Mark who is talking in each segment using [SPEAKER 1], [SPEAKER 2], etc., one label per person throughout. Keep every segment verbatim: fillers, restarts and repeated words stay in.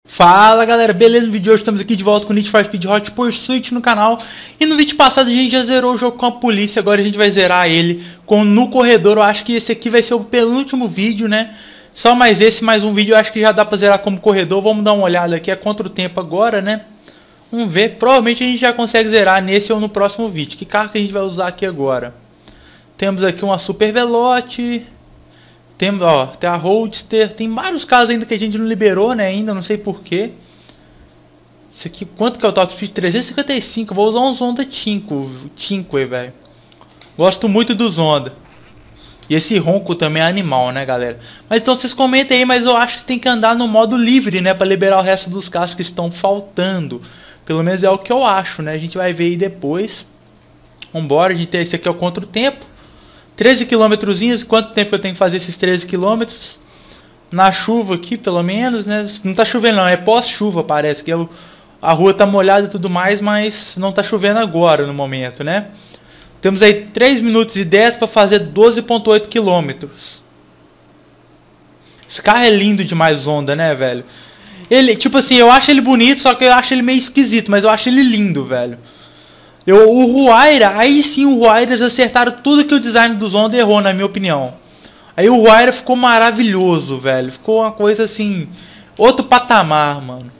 [SPEAKER 1] Fala galera, beleza? No vídeo de hoje estamos aqui de volta com o Need for Speed Hot Pursuit no canal. E no vídeo passado a gente já zerou o jogo com a polícia, agora a gente vai zerar ele com no corredor. Eu acho que esse aqui vai ser o penúltimo vídeo, né? Só mais esse, mais um vídeo, eu acho que já dá pra zerar como corredor. Vamos dar uma olhada aqui, é contra o tempo agora, né? Vamos ver, provavelmente a gente já consegue zerar nesse ou no próximo vídeo. Que carro que a gente vai usar aqui agora? Temos aqui uma Super Velote. Tem, ó, tem a Roadster, tem vários carros ainda que a gente não liberou, né, ainda, não sei porquê. Isso aqui, quanto que é o Top Speed? trezentos e cinquenta e cinco, vou usar uns Honda cinco, cinco, velho. Gosto muito dos Honda. E esse ronco também é animal, né, galera. Mas então vocês comentem aí, mas eu acho que tem que andar no modo livre, né, pra liberar o resto dos carros que estão faltando. Pelo menos é o que eu acho, né, a gente vai ver aí depois. Vambora, a gente tem esse aqui é o contra o tempo. treze quilômetrozinhos, quanto tempo eu tenho que fazer esses treze quilômetros? Na chuva aqui, pelo menos, né? Não tá chovendo não, é pós-chuva, parece que eu, a rua tá molhada e tudo mais, mas não tá chovendo agora no momento, né? Temos aí três minutos e dez para fazer doze vírgula oito quilômetros. Esse carro é lindo demais, Honda, né, velho? Ele, tipo assim, eu acho ele bonito, só que eu acho ele meio esquisito, mas eu acho ele lindo, velho. Eu, o Huayra, aí sim o Huayra eles acertaram tudo que o design dos Honda errou, na minha opinião. Aí o Huayra ficou maravilhoso, velho. Ficou uma coisa assim, outro patamar, mano.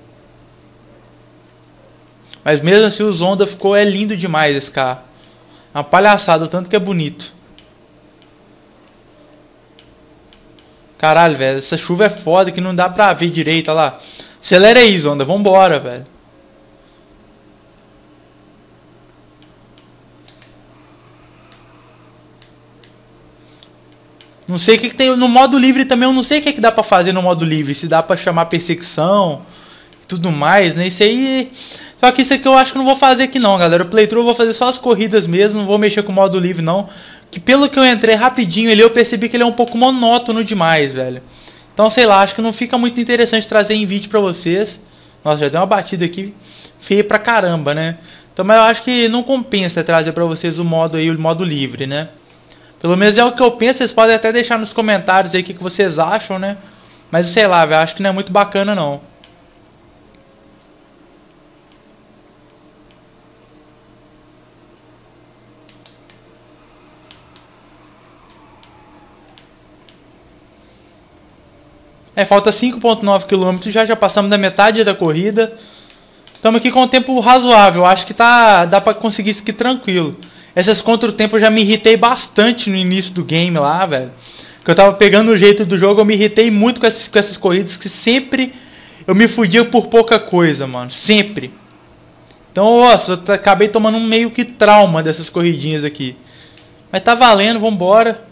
[SPEAKER 1] Mas mesmo assim os Honda ficou, é lindo demais esse carro. É uma palhaçada, o tanto que é bonito. Caralho, velho, essa chuva é foda que não dá pra ver direito, olha lá. Acelera aí, Honda, vambora, velho. Não sei o que, que tem no modo livre também, eu não sei o que, que dá pra fazer no modo livre. Se dá pra chamar perseguição e tudo mais, né? Isso aí... Só que isso aqui eu acho que não vou fazer aqui não, galera. O playthrough eu vou fazer só as corridas mesmo, não vou mexer com o modo livre não. Que pelo que eu entrei rapidinho ali, eu percebi que ele é um pouco monótono demais, velho. Então, sei lá, acho que não fica muito interessante trazer em vídeo pra vocês. Nossa, já deu uma batida aqui feia pra caramba, né? Então, mas eu acho que não compensa trazer pra vocês o modo aí, o modo livre, né? Pelo menos é o que eu penso, vocês podem até deixar nos comentários aí o que, que vocês acham, né? Mas sei lá, velho, acho que não é muito bacana não. É, falta cinco vírgula nove quilômetros, já já passamos da metade da corrida. Estamos aqui com um tempo razoável, acho que tá, dá pra conseguir isso aqui tranquilo. Essas contra o tempo eu já me irritei bastante no início do game lá, velho. Porque eu tava pegando o jeito do jogo, eu me irritei muito com essas, com essas corridas que sempre eu me fudia por pouca coisa, mano. Sempre. Então, nossa, eu acabei tomando um meio que trauma dessas corridinhas aqui. Mas tá valendo, vambora.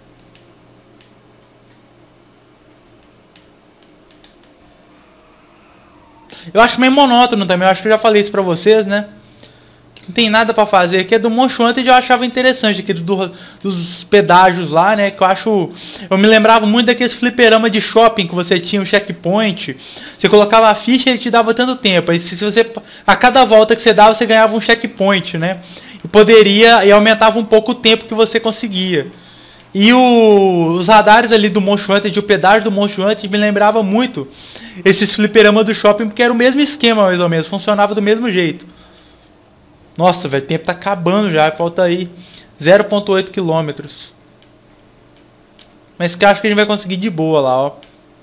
[SPEAKER 1] Eu acho meio monótono também, eu acho que eu já falei isso pra vocês, né? Não tem nada pra fazer. Aqui é do Most Wanted, eu achava interessante aqui do, dos pedágios lá, né? Que eu acho... Eu me lembrava muito daqueles fliperama de shopping que você tinha um checkpoint. Você colocava a ficha e ele te dava tanto tempo. Aí se você... A cada volta que você dava, você ganhava um checkpoint, né? E poderia... E aumentava um pouco o tempo que você conseguia. E o, os radares ali do Most Wanted, o pedágio do Most Wanted me lembrava muito esses fliperama do shopping, porque era o mesmo esquema mais ou menos. Funcionava do mesmo jeito. Nossa, velho, o tempo tá acabando já. Falta aí zero vírgula oito quilômetros. Mas que acho que a gente vai conseguir de boa lá, ó.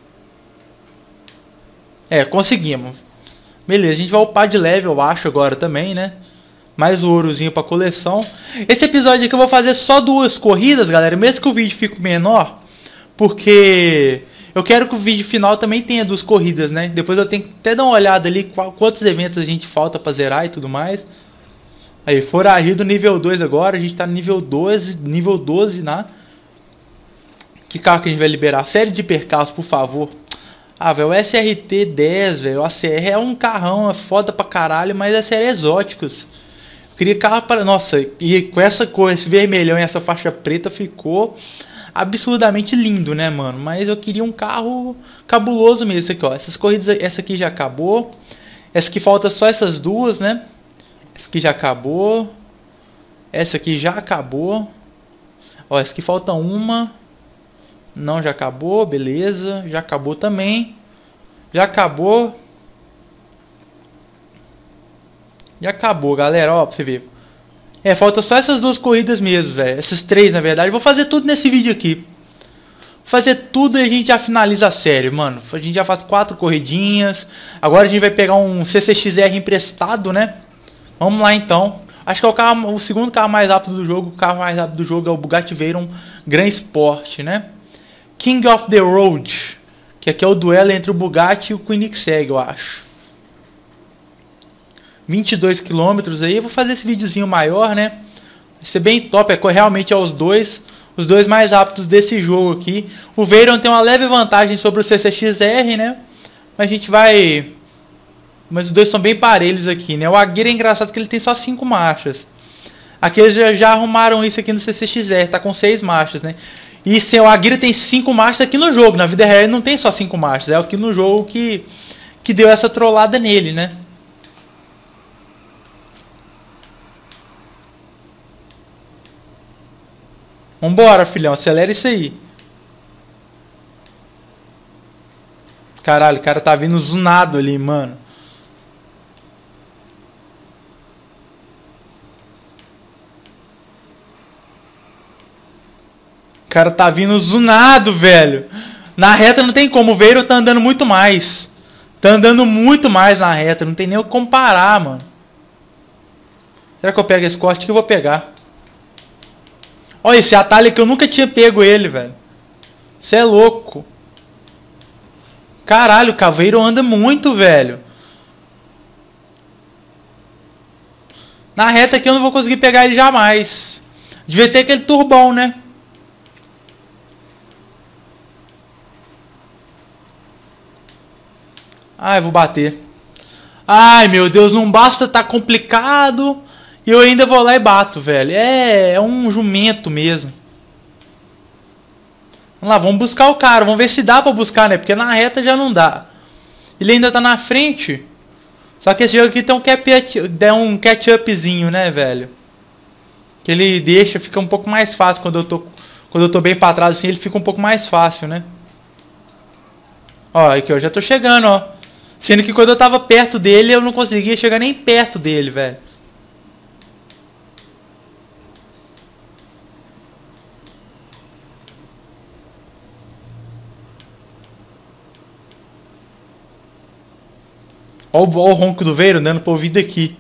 [SPEAKER 1] É, conseguimos. Beleza, a gente vai upar de level, eu acho, agora também, né? Mais o ourozinho pra coleção. Esse episódio aqui eu vou fazer só duas corridas, galera. Mesmo que o vídeo fique menor. Porque eu quero que o vídeo final também tenha duas corridas, né? Depois eu tenho que até dar uma olhada ali qual, quantos eventos a gente falta pra zerar e tudo mais. Aí, foragido nível dois agora, a gente tá no nível doze, nível doze, né? Que carro que a gente vai liberar? Série de percalços, por favor. Ah, velho, o S R T dez, velho, o A C R é um carrão, é foda pra caralho, mas é série exóticos. Eu queria carro para... Nossa, e com essa cor, esse vermelhão e essa faixa preta ficou absurdamente lindo, né, mano? Mas eu queria um carro cabuloso mesmo, esse aqui, ó. Essas corridas, essa aqui já acabou. Essa aqui falta só essas duas, né? Essa aqui já acabou. Essa aqui já acabou. Ó, essa aqui falta uma. Não, já acabou, beleza. Já acabou também. Já acabou. E acabou, galera. Ó, pra você ver. É, falta só essas duas corridas mesmo, velho. Essas três, na verdade. Vou fazer tudo nesse vídeo aqui. Vou fazer tudo e a gente já finaliza a série, mano. A gente já faz quatro corridinhas. Agora a gente vai pegar um C C X R emprestado, né? Vamos lá, então. Acho que é o, carro, o segundo carro mais rápido do jogo. O carro mais rápido do jogo é o Bugatti Veyron Grand Sport, né? King of the Road. Que aqui é o duelo entre o Bugatti e o Koenigsegg, eu acho. vinte e dois quilômetros aí. Eu vou fazer esse videozinho maior, né? Vai ser bem top. É realmente é os dois. Os dois mais rápidos desse jogo aqui. O Veyron tem uma leve vantagem sobre o C C X R, né? Mas a gente vai... Mas os dois são bem parelhos aqui, né? O Agera é engraçado que ele tem só cinco marchas. Aqui eles já, já arrumaram isso aqui no C C X R. Tá com seis marchas, né? E se o Agera tem cinco marchas aqui no jogo. Na vida real ele não tem só cinco marchas. É aqui no jogo que, que deu essa trollada nele, né? Vambora, filhão. Acelera isso aí. Caralho, o cara tá vindo zunado ali, mano. O cara tá vindo zunado, velho. Na reta não tem como. O Veyron tá andando muito mais. Tá andando muito mais na reta. Não tem nem o que comparar, mano. Será que eu pego esse corte? Que eu vou pegar. Olha esse atalho que eu nunca tinha pego ele, velho. Você é louco. Caralho, o Caveiro anda muito, velho. Na reta aqui eu não vou conseguir pegar ele jamais. Devia ter aquele turbão, né? Ai, vou bater. Ai, meu Deus, não basta tá complicado. E eu ainda vou lá e bato, velho. É, é um jumento mesmo. Vamos lá, vamos buscar o cara. Vamos ver se dá pra buscar, né? Porque na reta já não dá. Ele ainda tá na frente. Só que esse jogo aqui tem um catch-up, tem um catch-upzinho, né, velho? Que ele deixa, fica um pouco mais fácil quando eu tô, quando eu tô bem pra trás assim, ele fica um pouco mais fácil, né? Ó, aqui eu já tô chegando, ó. Sendo que quando eu tava perto dele, eu não conseguia chegar nem perto dele, velho. Ó o, ó o ronco do Veyron dando pro ouvido aqui.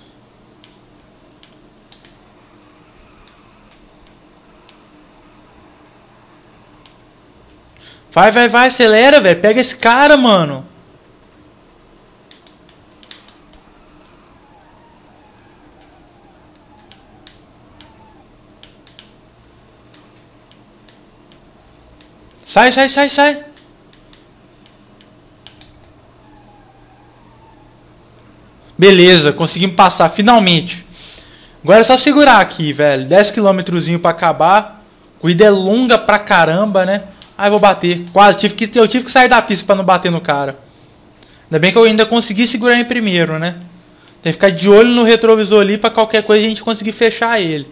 [SPEAKER 1] Vai, vai, vai, acelera, velho. Pega esse cara, mano. Sai, sai, sai, sai. Beleza, conseguimos passar, finalmente. Agora é só segurar aqui, velho. dez quilômetros pra acabar. Corrida é longa pra caramba, né? Ai, vou bater. Quase, tive que, eu tive que sair da pista pra não bater no cara. Ainda bem que eu ainda consegui segurar em primeiro, né? Tem que ficar de olho no retrovisor ali pra qualquer coisa a gente conseguir fechar ele.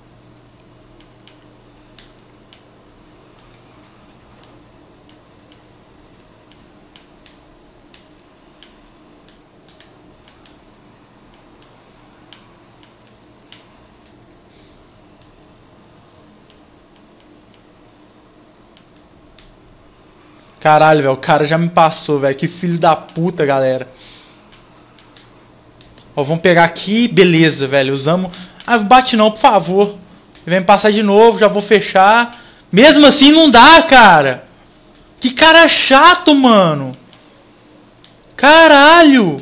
[SPEAKER 1] Caralho, velho, o cara já me passou, velho. Que filho da puta, galera. Ó, vamos pegar aqui. Beleza, velho. Usamos... Ah, bate não, por favor. Ele vai me passar de novo, já vou fechar. Mesmo assim não dá, cara. Que cara chato, mano. Caralho.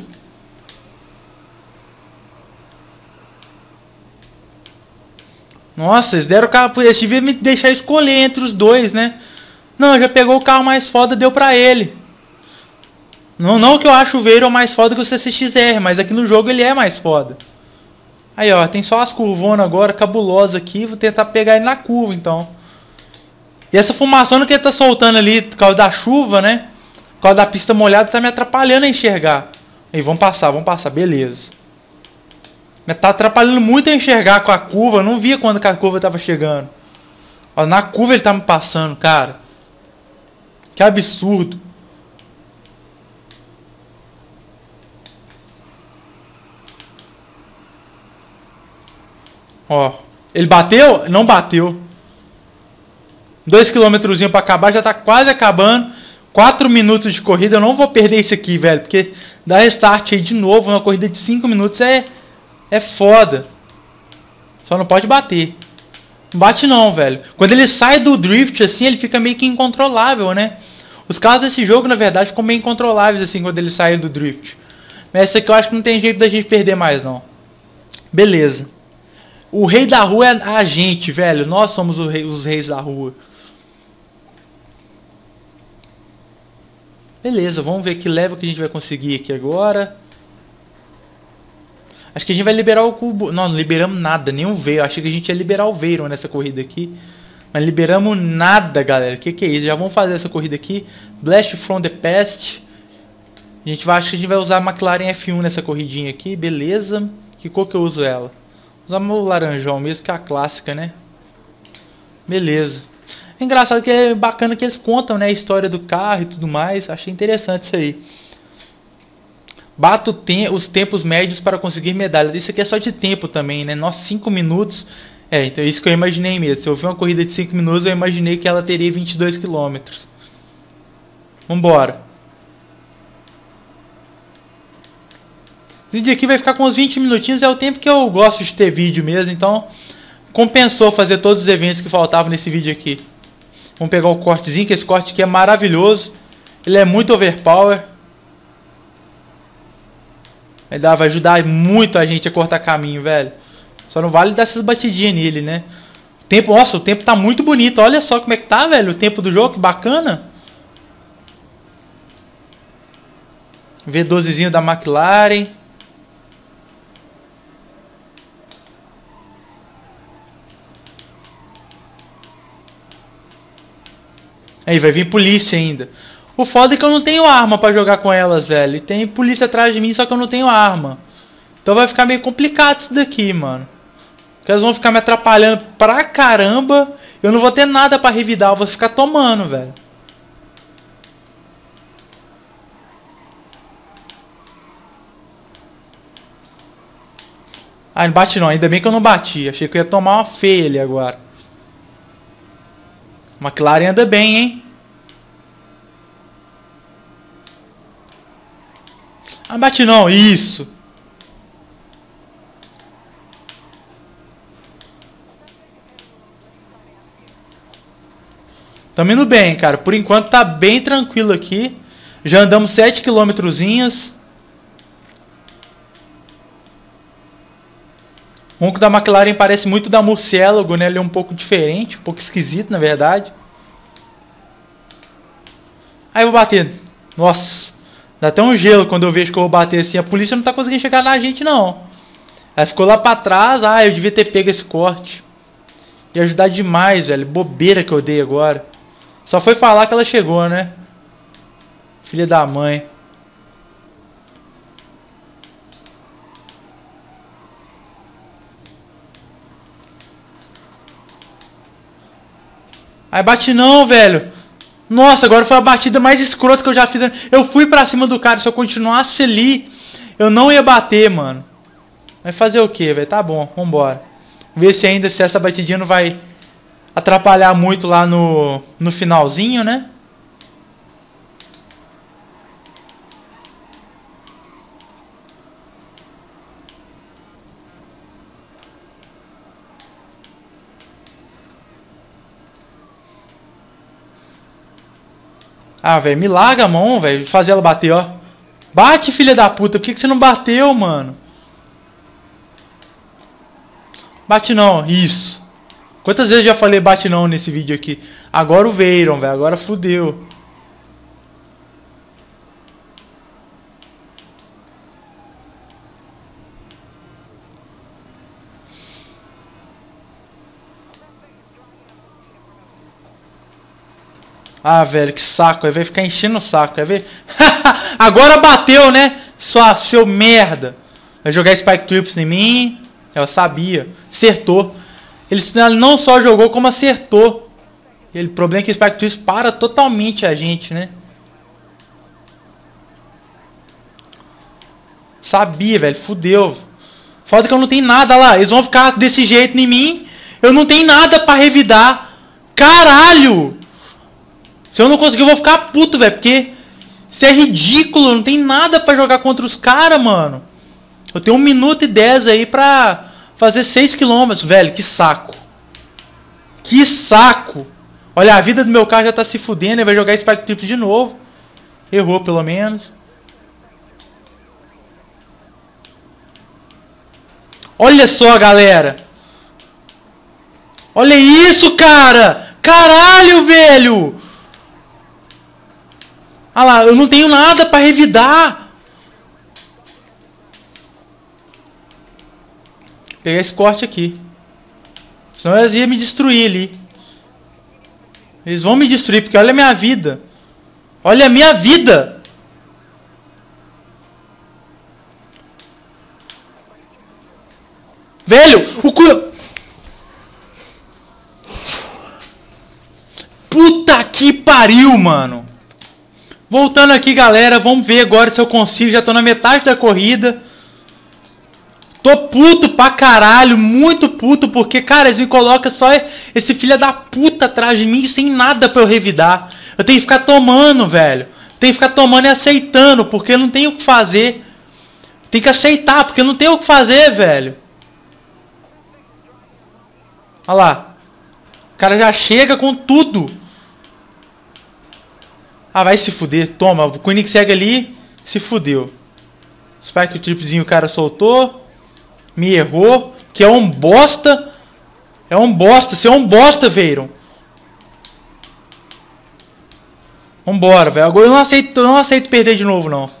[SPEAKER 1] Nossa, eles deram o carro... Eles deviam me deixar escolher entre os dois, né? Não, já pegou o carro mais foda, deu pra ele. Não, não que eu acho o Veyron mais foda que o C C X R, mas aqui no jogo ele é mais foda. Aí, ó, tem só as curvonas agora, cabulosas aqui. Vou tentar pegar ele na curva, então. E essa fumaçona que ele tá soltando ali, por causa da chuva, né? Por causa da pista molhada, tá me atrapalhando a enxergar. Aí, vamos passar, vamos passar, beleza. Me tá atrapalhando muito a enxergar com a curva. Eu não via quando que a curva tava chegando. Ó, na curva ele tá me passando, cara. Que absurdo. Ó. Ele bateu? Não bateu. Dois quilômetrozinho pra acabar. Já tá quase acabando. Quatro minutos de corrida. Eu não vou perder isso aqui, velho. Porque dar restart aí de novo. Uma corrida de cinco minutos é... É foda. Só não pode bater. Não bate não, velho. Quando ele sai do drift, assim, ele fica meio que incontrolável, né? Os carros desse jogo, na verdade, ficam meio incontroláveis, assim, quando eles saem do drift. Mas essa aqui eu acho que não tem jeito da gente perder mais, não. Beleza. O rei da rua é a gente, velho. Nós somos rei, os reis da rua. Beleza, vamos ver que level que a gente vai conseguir aqui agora. Acho que a gente vai liberar o cubo. Não, não liberamos nada, nenhum veio. Achei que a gente ia liberar o Veyron nessa corrida aqui. Mas liberamos nada, galera. O que, que é isso? Já vamos fazer essa corrida aqui. Blast from the Past. A gente vai, acho que a gente vai usar a McLaren F um nessa corridinha aqui. Beleza. Que cor que eu uso ela? Usamos o laranjão mesmo, que é a clássica, né? Beleza. É engraçado que é bacana que eles contam, né, a história do carro e tudo mais. Achei interessante isso aí. Bato tem os tempos médios para conseguir medalha. Isso aqui é só de tempo também, né? Nossa, cinco minutos. É, então é isso que eu imaginei mesmo. Se eu vi uma corrida de cinco minutos, eu imaginei que ela teria vinte e dois quilômetros. Vambora. O vídeo aqui vai ficar com uns vinte minutinhos. É o tempo que eu gosto de ter vídeo mesmo. Então, compensou fazer todos os eventos que faltavam nesse vídeo aqui. Vamos pegar o cortezinho, que esse corte aqui é maravilhoso. Ele é muito overpower. Vai ajudar muito a gente a cortar caminho, velho. Só não vale dar essas batidinhas nele, né? O tempo, nossa, o tempo tá muito bonito. Olha só como é que tá, velho. O tempo do jogo, que bacana. V dozezinho da McLaren. Aí, vai vir polícia ainda. O foda é que eu não tenho arma pra jogar com elas, velho. E tem polícia atrás de mim, só que eu não tenho arma. Então vai ficar meio complicado isso daqui, mano. Porque elas vão ficar me atrapalhando pra caramba. Eu não vou ter nada pra revidar, eu vou ficar tomando, velho. Ah, não bate não. Ainda bem que eu não bati. Achei que eu ia tomar uma feia ali agora. McLaren anda bem, hein? Ah, bate não. Isso. Tamo indo bem, cara. Por enquanto tá bem tranquilo aqui. Já andamos sete quilômetrozinhos. O ronco da McLaren parece muito da Murciélago, né? Ele é um pouco diferente, um pouco esquisito, na verdade. Aí eu vou bater. Nossa, dá até um gelo quando eu vejo que eu vou bater assim. A polícia não tá conseguindo chegar na gente, não. Ela ficou lá pra trás. Ah, eu devia ter pego esse corte. Ia ajudar demais, velho. Bobeira que eu dei agora. Só foi falar que ela chegou, né? Filha da mãe. Aí bate não, velho. Nossa, agora foi a batida mais escrota que eu já fiz. Eu fui pra cima do cara. Se eu continuasse ali, eu não ia bater, mano. Vai fazer o que, velho? Tá bom, vambora. Ver se ainda se essa batidinha não vai atrapalhar muito lá no, no finalzinho, né? Ah, velho, me larga a mão, velho. Fazer ela bater, ó. Bate, filha da puta. Por que, que você não bateu, mano? Bate não, isso. Quantas vezes eu já falei bate não nesse vídeo aqui? Agora o Veyron, velho. Agora fudeu. Ah, velho, que saco. Aí vai ficar enchendo o saco, quer ver? Agora bateu, né? Só seu merda. Vai jogar Spike Trips em mim. Eu sabia. Acertou. Ele não só jogou, como acertou. Ele, o problema é que o Spike Trips para totalmente a gente, né? Sabia, velho. Fudeu. Foda que eu não tenho nada lá. Eles vão ficar desse jeito em mim. Eu não tenho nada pra revidar. Caralho! Se eu não conseguir, eu vou ficar puto, velho. Porque isso é ridículo. Não tem nada pra jogar contra os caras, mano. Eu tenho um minuto e dez aí pra fazer seis quilômetros, velho. Que saco. Que saco. Olha, a vida do meu carro já tá se fudendo. Ele vai jogar Spike Trips de novo. Errou, pelo menos. Olha só, galera. Olha isso, cara. Caralho, velho. Olha lá, eu não tenho nada pra revidar. Vou pegar esse corte aqui. Senão eles iam me destruir ali. Eles vão me destruir, porque olha a minha vida. Olha a minha vida. Velho, o cu... Puta que pariu, mano. Voltando aqui, galera. Vamos ver agora se eu consigo. Já tô na metade da corrida. Tô puto pra caralho. Muito puto. Porque, cara, eles me colocam só esse filho da puta atrás de mim sem nada pra eu revidar. Eu tenho que ficar tomando, velho. Tenho que ficar tomando e aceitando. Porque eu não tenho o que fazer. Tem que aceitar. Porque eu não tenho o que fazer, velho. Olha lá. O cara já chega com tudo. Ah, vai se fuder. Toma. O Koenigsegg ali se fudeu. Spike Tripzinho o cara soltou. Me errou. Que é um bosta. É um bosta. Você é um bosta, Veyron. Vambora, velho. Agora eu não aceito, eu não aceito perder de novo, não.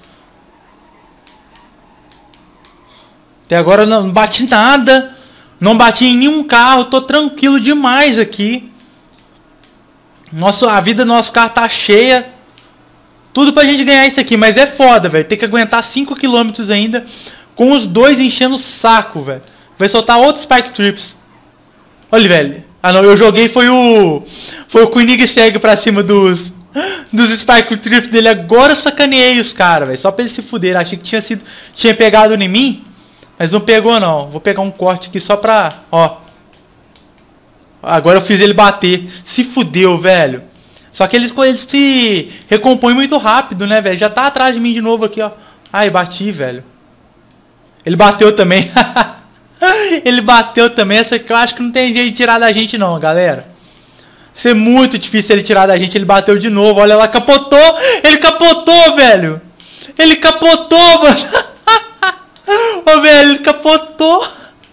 [SPEAKER 1] Até agora eu não bati nada. Não bati em nenhum carro. Tô tranquilo demais aqui. Nossa, a vida do nosso carro tá cheia. Tudo pra gente ganhar isso aqui. Mas é foda, velho. Tem que aguentar cinco quilômetros ainda. Com os dois enchendo o saco, velho. Vai soltar outros Spike Trips. Olha, velho. Ah, não. Eu joguei foi o... Foi o Koenigsegg pra cima dos... Dos Spike Trips dele. Agora eu sacaneei os caras, velho. Só pra eles se fuderem. Achei que tinha sido... Tinha pegado em mim. Mas não pegou, não. Vou pegar um corte aqui só pra... Ó. Agora eu fiz ele bater. Se fudeu, velho. Só que eles, eles se recompõem muito rápido, né, velho? Já tá atrás de mim de novo aqui, ó. Ai, bati, velho. Ele bateu também. Ele bateu também. Essa aqui eu acho que não tem jeito de tirar da gente, não, galera. Isso é muito difícil ele tirar da gente. Ele bateu de novo. Olha lá, capotou. Ele capotou, velho. Ele capotou, mano. Ô, velho, ele capotou.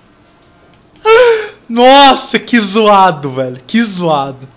[SPEAKER 1] Nossa, que zoado, velho. Que zoado.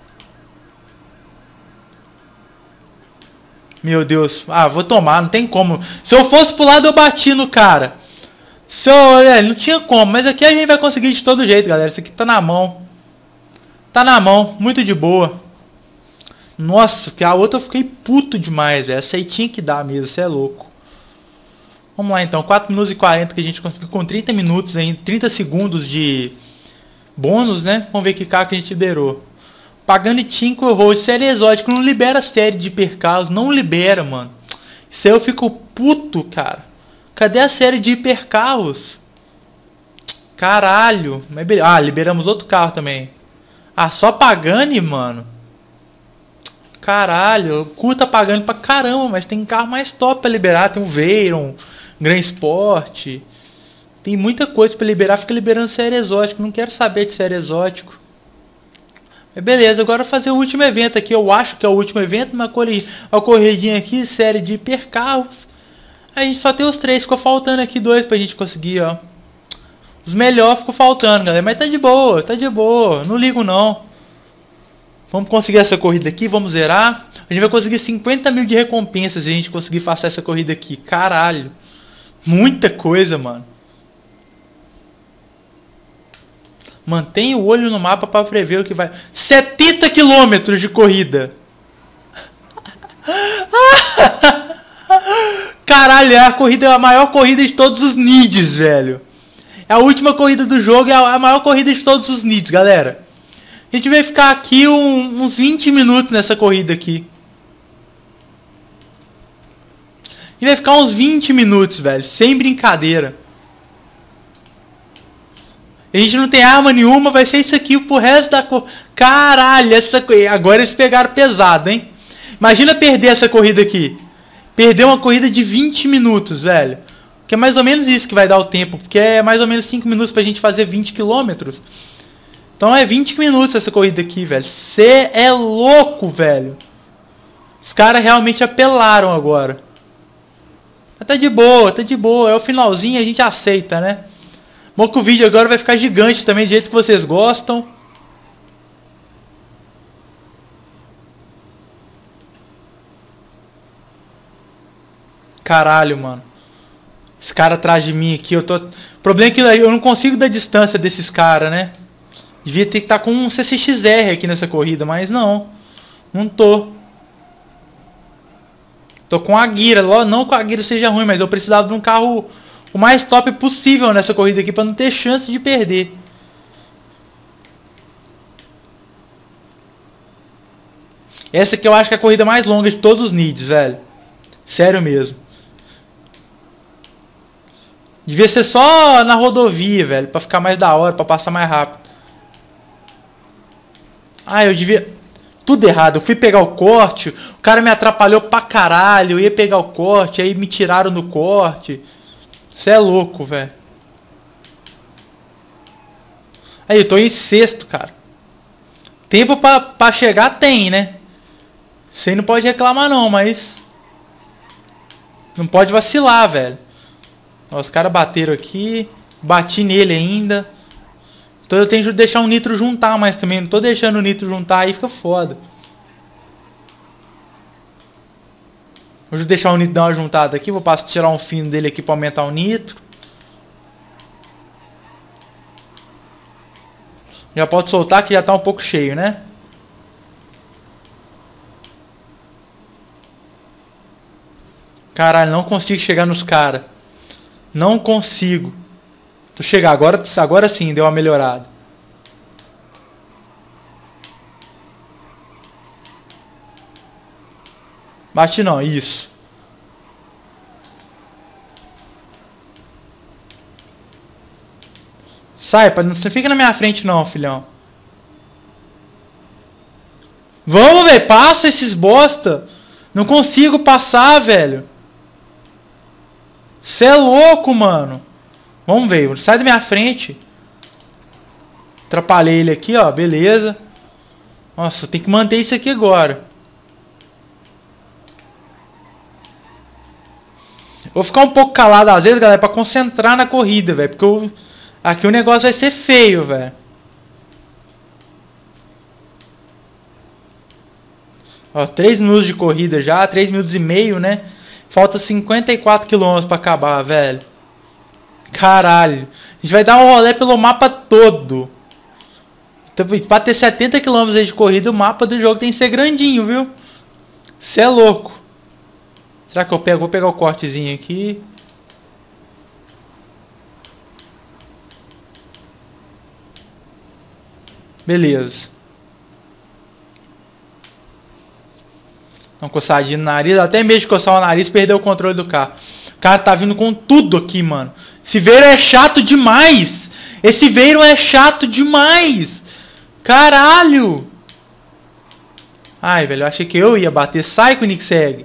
[SPEAKER 1] Meu Deus. Ah, vou tomar, não tem como. Se eu fosse pro lado, eu bati no cara. Se eu, é, não tinha como. Mas aqui a gente vai conseguir de todo jeito, galera. Isso aqui tá na mão. Tá na mão. Muito de boa. Nossa, que a outra eu fiquei puto demais, velho. Essa aí tinha que dar mesmo. Você é louco. Vamos lá, então. quatro minutos e quarenta que a gente conseguiu com trinta minutos ainda. trinta segundos de bônus, né? Vamos ver que carro que a gente liberou. Pagani cinco errou. Série exótica. Não libera série de hipercarros. Não libera, mano. Isso aí eu fico puto, cara. Cadê a série de hipercarros? Caralho. Ah, liberamos outro carro também. Ah, só Pagani, mano. Caralho. Eu curto a Pagani pra caramba. Mas tem carro mais top pra liberar. Tem o Veyron, Gran Sport. Tem muita coisa pra liberar. Fica liberando série exótica. Não quero saber de série exótico. Mas beleza, agora fazer o último evento aqui. Eu acho que é o último evento. Uma corridinha aqui, série de hipercarros. A gente só tem os três. Ficou faltando aqui dois pra gente conseguir, ó. Os melhores ficou faltando, galera. Mas tá de boa, tá de boa. Não ligo, não. Vamos conseguir essa corrida aqui. Vamos zerar. A gente vai conseguir cinquenta mil de recompensas se a gente conseguir passar essa corrida aqui. Caralho. Muita coisa, mano. Mantenha o olho no mapa para prever o que vai... setenta quilômetros de corrida. Caralho, é a corrida, é a maior corrida de todos os needs, velho. É a última corrida do jogo, é a maior corrida de todos os needs, galera. A gente vai ficar aqui um, uns vinte minutos nessa corrida aqui. A gente vai ficar uns vinte minutos, velho. Sem brincadeira. A gente não tem arma nenhuma, vai ser isso aqui pro resto da corrida. Caralho, essa corrida. Agora eles pegaram pesado, hein? Imagina perder essa corrida aqui. Perder uma corrida de vinte minutos, velho. Que é mais ou menos isso que vai dar o tempo. Porque é mais ou menos cinco minutos pra gente fazer vinte quilômetros. Então é vinte minutos essa corrida aqui, velho. Cê é louco, velho. Os caras realmente apelaram agora. Mas tá de boa, tá de boa. É o finalzinho, a gente aceita, né? Bom que o vídeo agora vai ficar gigante também, do jeito que vocês gostam. Caralho, mano. Esse cara atrás de mim aqui, eu tô... O problema é que eu não consigo dar distância desses caras, né? Devia ter que estar com um C C X R aqui nessa corrida, mas não. Não tô. Tô com a Gira. Não que a Gira seja ruim, mas eu precisava de um carro o mais top possível nessa corrida aqui pra não ter chance de perder. Essa aqui eu acho que é a corrida mais longa de todos os Needs, velho. Sério mesmo. Devia ser só na rodovia, velho, pra ficar mais da hora, pra passar mais rápido. Ah, eu devia... Tudo errado, eu fui pegar o corte, o cara me atrapalhou pra caralho, eu ia pegar o corte, aí me tiraram no corte. Você é louco, velho. Aí, eu tô em sexto, cara. Tempo pra, pra chegar tem, né? Você não pode reclamar não, mas... Não pode vacilar, velho. Ó, os caras bateram aqui. Bati nele ainda. Então eu tenho que deixar o nitro juntar mais também. Não tô deixando o nitro juntar, aí fica foda. Vou deixar o nitro dar uma juntada aqui. Vou passar, tirar um fino dele aqui pra aumentar o nitro. Já pode soltar que já tá um pouco cheio, né? Caralho, não consigo chegar nos caras. Não consigo. Tô chegar agora, agora sim, deu uma melhorada. Bate não, isso. Sai, não você fica na minha frente não, filhão. Vamos, velho, passa esses bosta. Não consigo passar, velho. Você é louco, mano. Vamos ver, sai da minha frente. Atrapalhei ele aqui, ó, beleza. Nossa, tem que manter isso aqui agora. Vou ficar um pouco calado às vezes, galera, pra concentrar na corrida, velho. Porque eu... aqui o negócio vai ser feio, velho. Ó, três minutos de corrida já, três minutos e meio, né? Falta cinquenta e quatro quilômetros pra acabar, velho. Caralho. A gente vai dar um rolê pelo mapa todo. Então, pra ter setenta quilômetros de corrida, o mapa do jogo tem que ser grandinho, viu? Cê é louco. Será que eu pego? Vou pegar o cortezinho aqui. Beleza. Uma coçadinha no nariz. Até mesmo de coçar o nariz, perdeu o controle do carro. O cara tá vindo com tudo aqui, mano. Esse Veyron é chato demais. Esse Veyron é chato demais. Caralho. Ai, velho, eu achei que eu ia bater. Sai com o Nixeg.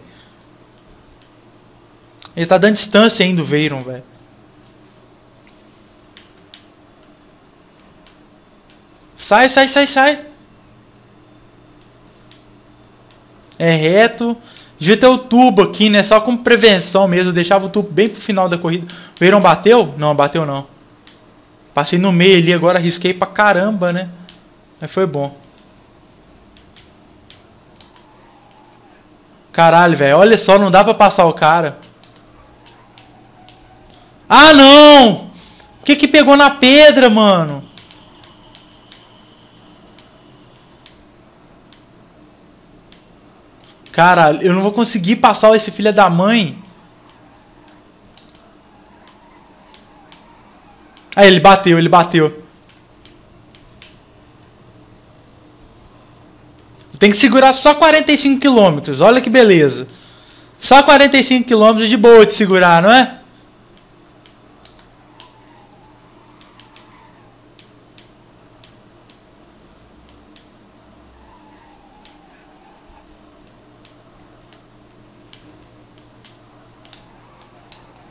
[SPEAKER 1] Ele tá dando distância ainda, o Veyron, velho. Sai, sai, sai, sai. É reto. Devia ter o tubo aqui, né? Só com prevenção mesmo. Eu deixava o tubo bem pro final da corrida. O Veyron bateu? Não, bateu não. Passei no meio ali, agora arrisquei pra caramba, né? Mas foi bom. Caralho, velho. Olha só, não dá pra passar o cara. Ah, não! O que que pegou na pedra, mano? Cara, eu não vou conseguir passar esse filho da mãe. Aí, ele bateu, ele bateu. Tem que segurar só quarenta e cinco quilômetros. Olha que beleza. Só quarenta e cinco quilômetros de boa de segurar, não é?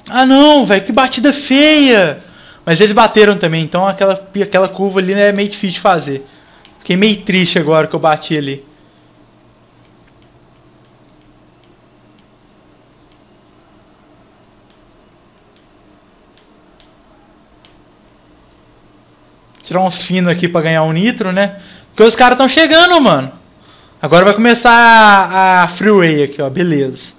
[SPEAKER 1] Ah não, velho, que batida feia. Mas eles bateram também, então aquela, aquela curva ali é meio difícil de fazer. Fiquei meio triste agora que eu bati ali. Tirar uns finos aqui pra ganhar um nitro, né? Porque os caras estão chegando, mano. Agora vai começar a, a freeway aqui, ó. Beleza.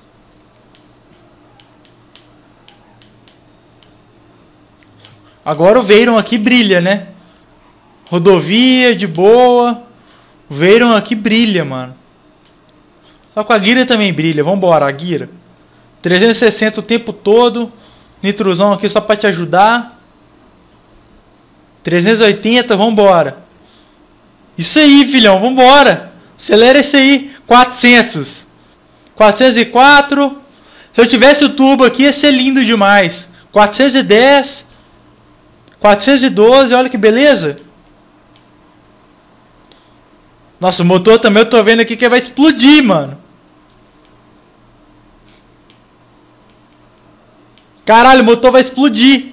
[SPEAKER 1] Agora o Veyron aqui brilha, né? Rodovia, de boa. O Veyron aqui brilha, mano. Só com a Gira também brilha. Vambora, a Gira. trezentos e sessenta o tempo todo. Nitrozão aqui só pra te ajudar. trezentos e oitenta, vambora. Isso aí, filhão, vambora. Acelera esse aí. quatrocentos. quatrocentos e quatro. Se eu tivesse o turbo aqui, ia ser lindo demais. quatrocentos e dez. quatrocentos e doze, olha que beleza. Nossa, o motor também eu tô vendo aqui que vai explodir, mano. Caralho, o motor vai explodir.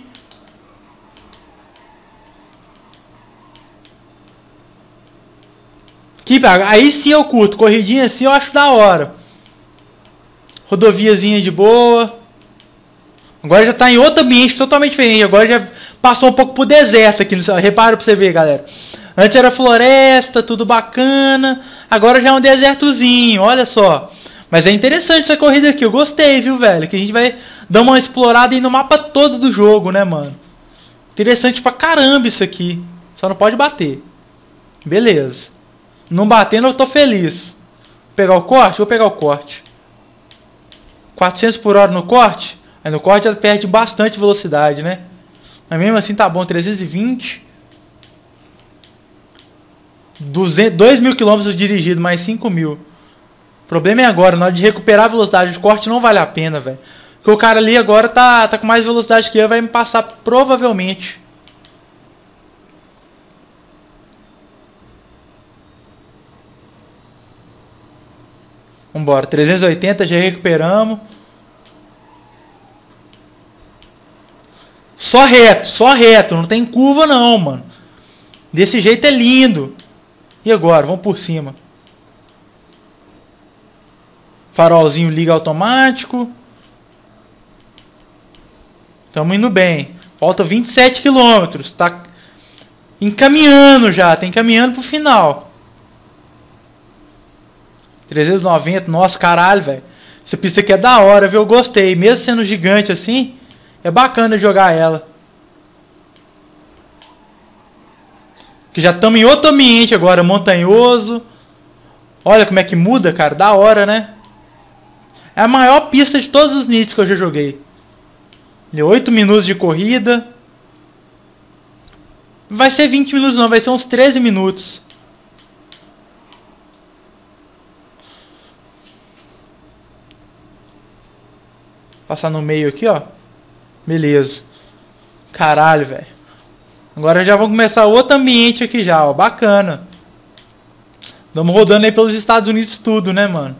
[SPEAKER 1] Que, aí sim eu curto. Corridinha assim eu acho da hora. Rodoviazinha de boa. Agora já tá em outro ambiente totalmente diferente. Agora já passou um pouco pro deserto aqui. Repara pra você ver, galera. Antes era floresta, tudo bacana. Agora já é um desertozinho, olha só. Mas é interessante essa corrida aqui. Eu gostei, viu, velho? Que a gente vai dar uma explorada aí no mapa todo do jogo, né, mano? Interessante pra caramba isso aqui. Só não pode bater. Beleza. Não batendo eu tô feliz. Vou pegar o corte? Vou pegar o corte. quatrocentos por hora no corte? Aí no corte ela perde bastante velocidade, né? Mas mesmo assim tá bom. trezentos e vinte. duzentos, dois mil quilômetros dirigido, mais cinco mil. O problema é agora. Na hora de recuperar a velocidade de corte não vale a pena, velho. Porque o cara ali agora tá, tá com mais velocidade que eu. Vai me passar provavelmente. Vambora, trezentos e oitenta, já recuperamos. Só reto, só reto, não tem curva não, mano. Desse jeito é lindo. E agora, vamos por cima. Farolzinho liga automático. Estamos indo bem. Falta vinte e sete quilômetros, tá encaminhando já, tá encaminhando pro final. trezentos e noventa, nossa, caralho, velho. Essa pista aqui é da hora, viu? Eu gostei. Mesmo sendo gigante assim, é bacana jogar ela. Que já estamos em outro ambiente agora, montanhoso. Olha como é que muda, cara. Da hora, né? É a maior pista de todos os nits que eu já joguei. oito minutos de corrida. Não vai ser vinte minutos não, vai ser uns treze minutos. Passar no meio aqui, ó. Beleza. Caralho, velho. Agora já vamos começar outro ambiente aqui já, ó. Bacana. Estamos rodando aí pelos Estados Unidos tudo, né, mano?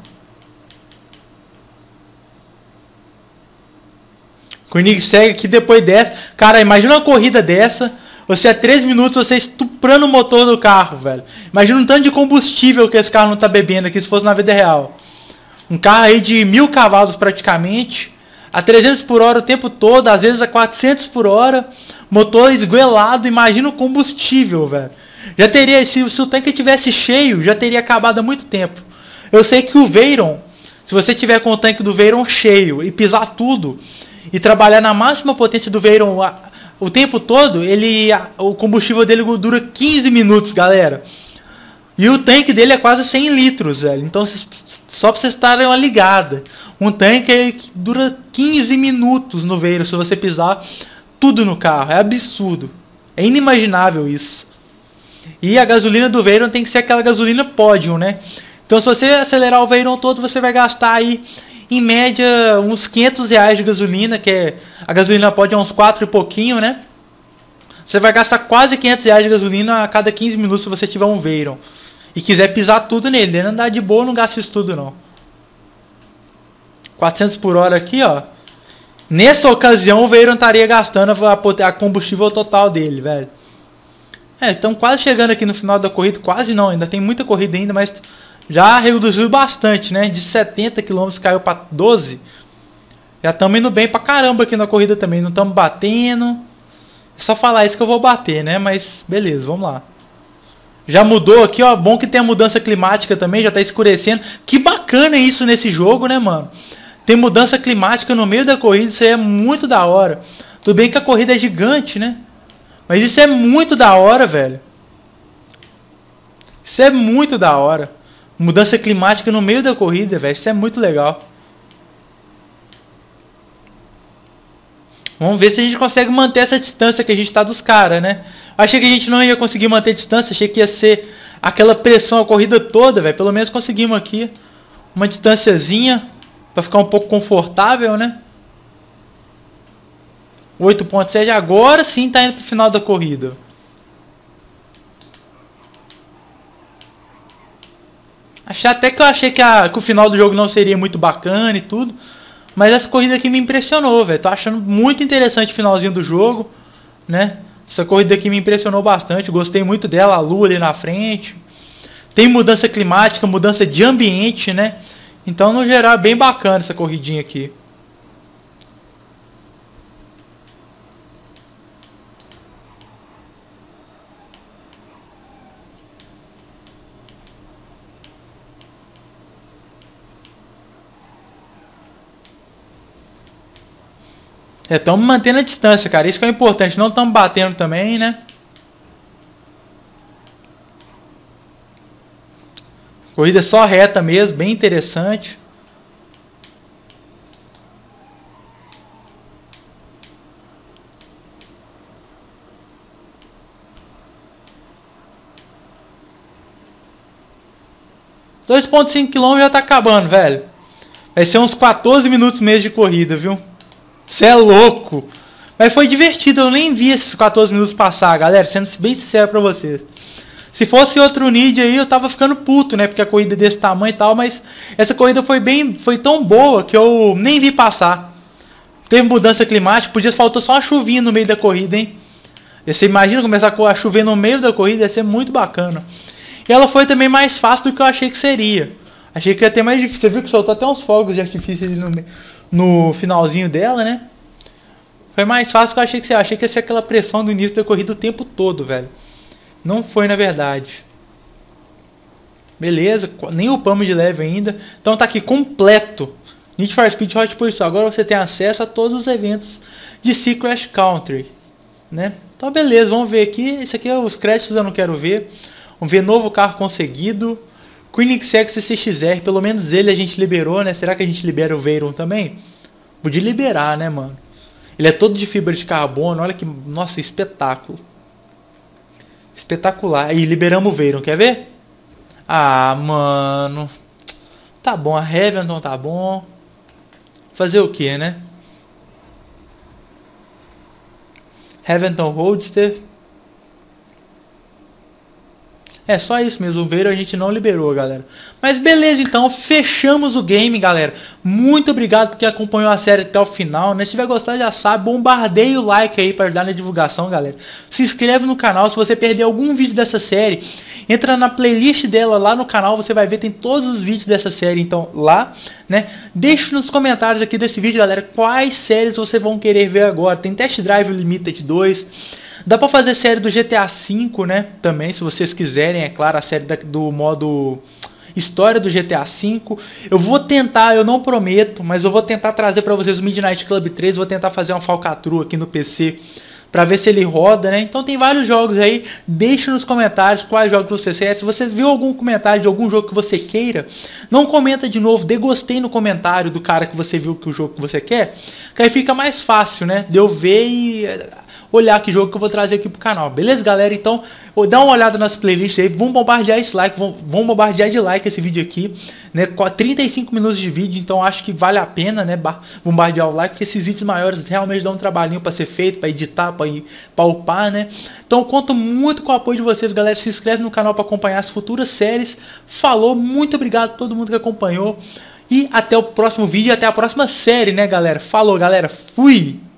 [SPEAKER 1] Koenig segue aqui depois dessa. Cara, imagina uma corrida dessa. Você a três minutos, você estuprando o motor do carro, velho. Imagina um tanto de combustível que esse carro não tá bebendo aqui se fosse na vida real. Um carro aí de mil cavalos praticamente. A trezentos por hora o tempo todo, às vezes a quatrocentos por hora, motor esguelado, imagina o combustível, velho. Já teria, se, se o tanque tivesse cheio, já teria acabado há muito tempo. Eu sei que o Veyron, se você tiver com o tanque do Veyron cheio e pisar tudo, e trabalhar na máxima potência do Veyron o tempo todo, ele, o combustível dele dura quinze minutos, galera. E o tanque dele é quase cem litros, velho. Então, só pra vocês estarem uma ligada. Um tanque que dura quinze minutos no Veyron, se você pisar tudo no carro. É absurdo. É inimaginável isso. E a gasolina do Veyron tem que ser aquela gasolina Podium, né? Então, se você acelerar o Veyron todo, você vai gastar aí, em média, uns quinhentos reais de gasolina, que é a gasolina Podium é uns quatro e pouquinho, né? Você vai gastar quase quinhentos reais de gasolina a cada quinze minutos se você tiver um Veyron. E quiser pisar tudo nele. Ele andar de boa, não gasta isso tudo, não. quatrocentos por hora aqui, ó. Nessa ocasião o Veyron estaria gastando a, a combustível total dele, velho. É, estamos quase chegando aqui no final da corrida. Quase não, ainda tem muita corrida ainda, mas já reduziu bastante, né? De setenta quilômetros caiu para doze. Já estamos indo bem pra caramba aqui na corrida também. Não estamos batendo. É só falar isso que eu vou bater, né? Mas beleza, vamos lá. Já mudou aqui, ó. Bom que tem a mudança climática também, já tá escurecendo. Que bacana isso nesse jogo, né, mano? Tem mudança climática no meio da corrida, isso aí é muito da hora. Tudo bem que a corrida é gigante, né? Mas isso é muito da hora, velho. Isso é muito da hora. Mudança climática no meio da corrida, velho. Isso é muito legal. Vamos ver se a gente consegue manter essa distância que a gente tá dos caras, né? Achei que a gente não ia conseguir manter distância. Achei que ia ser aquela pressão a corrida toda, velho. Pelo menos conseguimos aqui uma distânciazinha pra ficar um pouco confortável, né? oito ponto sete. Agora sim tá indo pro final da corrida. Achei até que eu achei que, a, que o final do jogo não seria muito bacana e tudo. Mas essa corrida aqui me impressionou, velho. Tô achando muito interessante o finalzinho do jogo, né? Essa corrida aqui me impressionou bastante. Gostei muito dela, a lua ali na frente. Tem mudança climática, mudança de ambiente, né? Então, no geral, é bem bacana essa corridinha aqui. É, estamos mantendo a distância, cara. Isso que é importante. Não estamos batendo também, né? Corrida só reta mesmo. Bem interessante. dois ponto cinco quilômetros já tá acabando, velho. Vai ser uns quatorze minutos mesmo de corrida, viu? Você é louco. Mas foi divertido, eu nem vi esses quatorze minutos passar, galera. Sendo bem sincero pra vocês. Se fosse outro Nid aí, eu tava ficando puto, né? Porque a corrida é desse tamanho e tal. Mas essa corrida foi bem, foi tão boa que eu nem vi passar. Teve mudança climática, podia faltou só uma chuvinha no meio da corrida, hein? E você imagina começar a chover no meio da corrida, ia ser muito bacana. E ela foi também mais fácil do que eu achei que seria. Achei que ia ter mais difícil. Você viu que soltou até uns fogos de artifício ali no meio. No finalzinho dela, né? Foi mais fácil do que eu achei que você achei que ia ser aquela pressão do início da corrida o tempo todo, velho. Não foi, na verdade. Beleza, nem upamos de leve ainda. Então tá aqui completo. Need for Speed Hot Pursuit. Agora você tem acesso a todos os eventos de Sea Crash Country, né? Então beleza, vamos ver aqui. Esse aqui é os créditos, eu não quero ver. Vamos ver novo carro conseguido. Koenigsegg C C X R, pelo menos ele a gente liberou, né? Será que a gente libera o Veyron também? Podia liberar, né, mano? Ele é todo de fibra de carbono, olha que... Nossa, espetáculo. Espetacular. E liberamos o Veyron, quer ver? Ah, mano. Tá bom, a Heaventon tá bom. Fazer o que, né? Heaventon Roadster. É só isso mesmo, o Veyron a gente não liberou, galera. Mas beleza, então, fechamos o game, galera. Muito obrigado por quem acompanhou a série até o final, né? Se tiver gostado, já sabe, bombardeia o like aí para ajudar na divulgação, galera. Se inscreve no canal, se você perder algum vídeo dessa série, entra na playlist dela lá no canal, você vai ver, tem todos os vídeos dessa série, então, lá, né? Deixe nos comentários aqui desse vídeo, galera, quais séries vocês vão querer ver agora. Tem Test Drive Limited dois... Dá pra fazer série do G T A cinco, né? Também, se vocês quiserem, é claro, a série da, do modo história do G T A cinco. Eu vou tentar, eu não prometo, mas eu vou tentar trazer pra vocês o Midnight Club três. Vou tentar fazer uma falcatrua aqui no P C pra ver se ele roda, né? Então tem vários jogos aí. Deixe nos comentários quais jogos você quer. Se você viu algum comentário de algum jogo que você queira, não comenta de novo. Dê gostei no comentário do cara que você viu que o jogo que você quer. Que aí fica mais fácil, né? De eu ver e... olhar que jogo que eu vou trazer aqui pro canal, beleza, galera? Então, dá uma olhada nas playlists aí, vamos bombardear esse like, vamos, vamos bombardear de like esse vídeo aqui, né? trinta e cinco minutos de vídeo, então acho que vale a pena, né, bombardear o like, porque esses vídeos maiores realmente dão um trabalhinho para ser feito, para editar, para upar, né? Então, eu conto muito com o apoio de vocês, galera. Se inscreve no canal para acompanhar as futuras séries. Falou, muito obrigado a todo mundo que acompanhou. E até o próximo vídeo, até a próxima série, né, galera? Falou, galera. Fui!